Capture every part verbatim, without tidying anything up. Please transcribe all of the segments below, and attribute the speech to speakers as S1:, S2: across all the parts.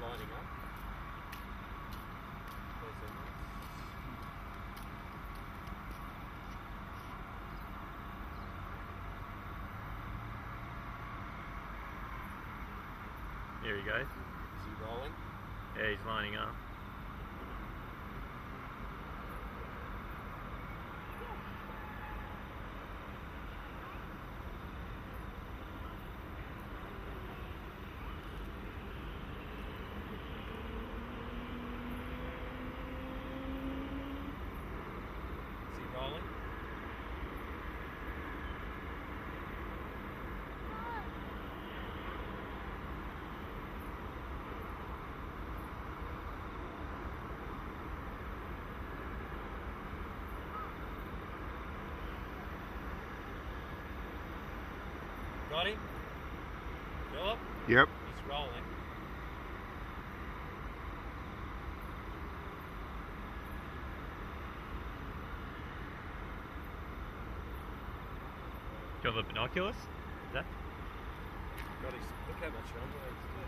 S1: lining up. There's their masts.
S2: There he goes.
S1: Is he rolling?
S2: Yeah, he's lining up.
S1: Is he rolling? Got him? Philip?
S3: Yep.
S1: He's rolling.
S2: Do you have the binoculars? Is that?
S1: God, he's, look how much younger he's got.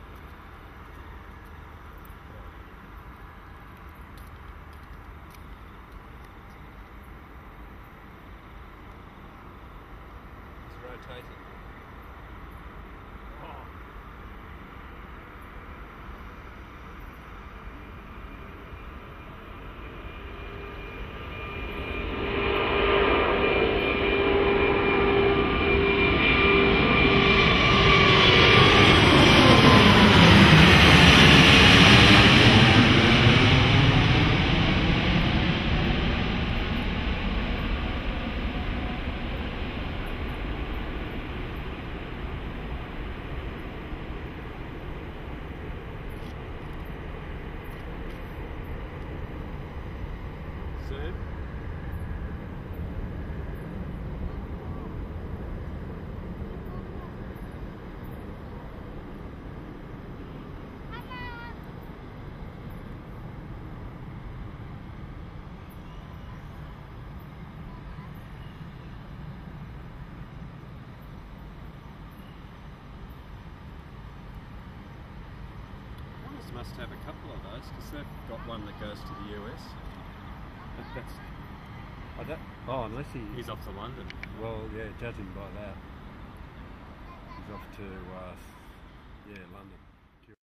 S1: He's rotating. Oh. Zoom. Qantas must have a couple of those because they've got one that goes to the U S. That, that's. I don't, oh, unless he.
S2: He's off to London.
S1: Well, yeah, judging by that, he's off to uh, yeah, London.